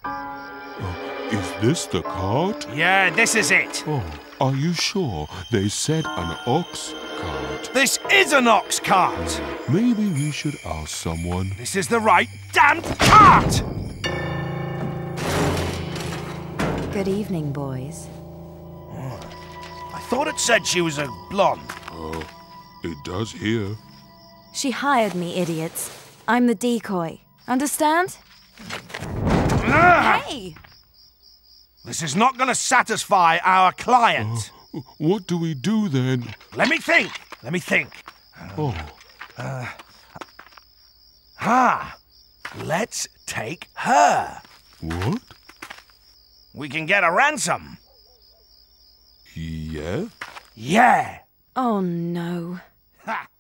Is this the cart? Yeah, this is it. Oh, are you sure? They said an ox cart. This is an ox cart. Maybe we should ask someone. This is the right damned cart. Good evening, boys. I thought it said she was a blonde. It does here. She hired me, idiots. I'm the decoy. Understand? Hey! This is not going to satisfy our client. What do we do then? Let me think. Let me think. Oh, Let's take her. what? We can get a ransom. Yeah? Yeah. Oh, no. Ha!